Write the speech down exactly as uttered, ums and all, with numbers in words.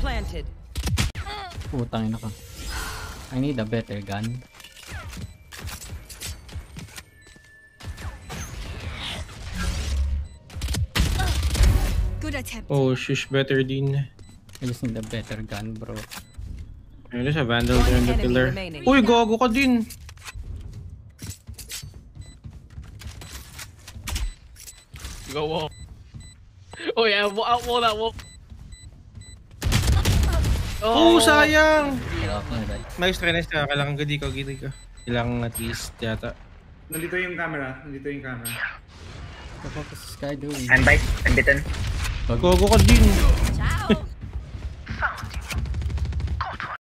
planted. Putang ina ka. I need a better gun. Good attempt. Oh, she's better din. I just need a better gun, bro. Ayun sa Vandal One din the enemy pillar. remaining. Uy, gago ka din. Go walk. Oh yeah, out wall that wall. Oh, sayang. Hirap na, right? Nice try, nice try. Kailangan ka di ka, gita ka. Kailangan at least yata. Nandito yung camera. Nandito yung camera. What the fuck is this guy doing? I'm bite. I'm bitten. Gago ka din. Ciao.